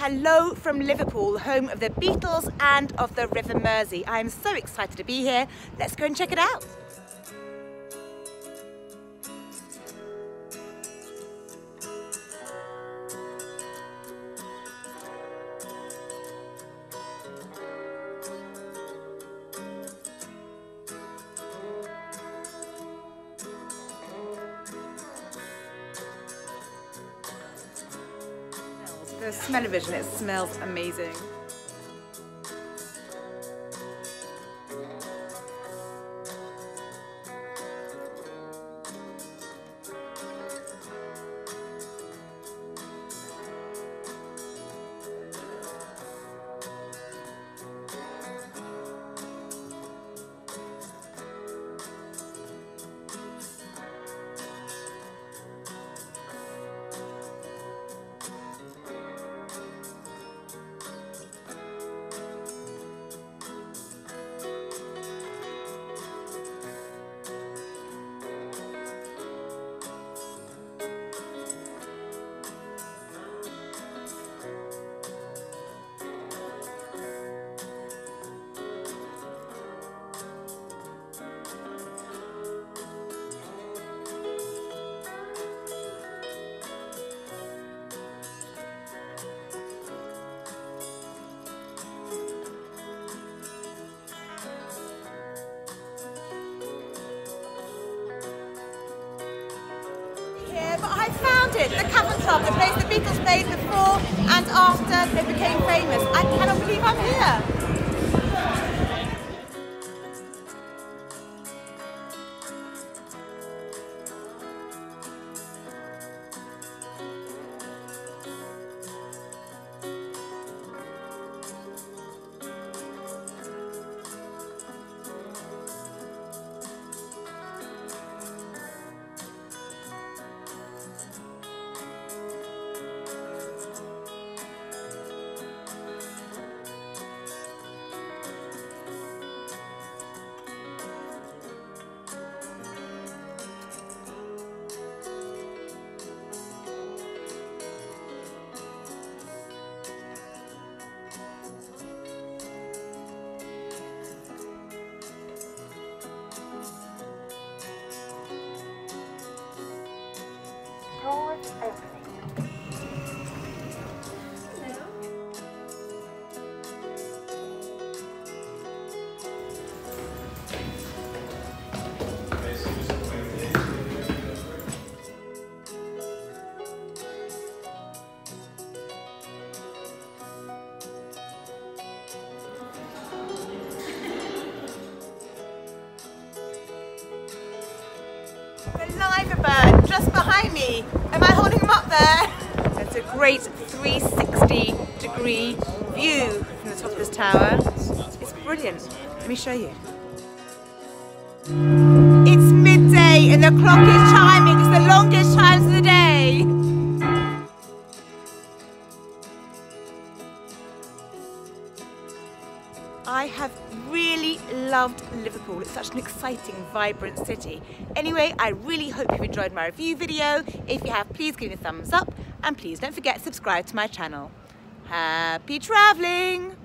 Hello from Liverpool, home of the Beatles and of the River Mersey. I'm so excited to be here. Let's go and check it out. The smell-o-vision, it smells amazing. But I found it, the Cavern Club, the place the Beatles played before and after they became famous. I cannot believe I'm here. The liver bird just behind me. Am I holding him up there? It's a great 360-degree view from the top of this tower. It's brilliant. Let me show you. It's midday and the clock is chiming. It's the longest chimes of the day. I have really loved Liverpool. It's such an exciting, vibrant city. Anyway, I really hope you've enjoyed my review video. If you have, please give me a thumbs up and please don't forget to subscribe to my channel. Happy travelling!